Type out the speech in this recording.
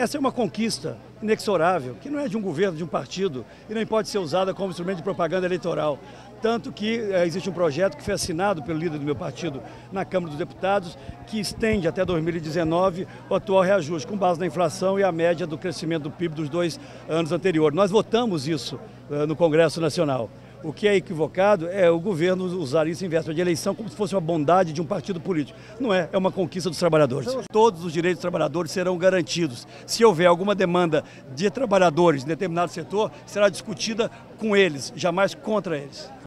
Essa é uma conquista inexorável, que não é de um governo, de um partido, e nem pode ser usada como instrumento de propaganda eleitoral. Tanto que existe um projeto que foi assinado pelo líder do meu partido na Câmara dos Deputados, que estende até 2019 o atual reajuste, com base na inflação e a média do crescimento do PIB dos 2 anos anteriores. Nós votamos isso no Congresso Nacional. O que é equivocado é o governo usar isso em véspera de eleição como se fosse uma bondade de um partido político. Não é, é uma conquista dos trabalhadores. Todos os direitos dos trabalhadores serão garantidos. Se houver alguma demanda de trabalhadores em determinado setor, será discutida com eles, jamais contra eles.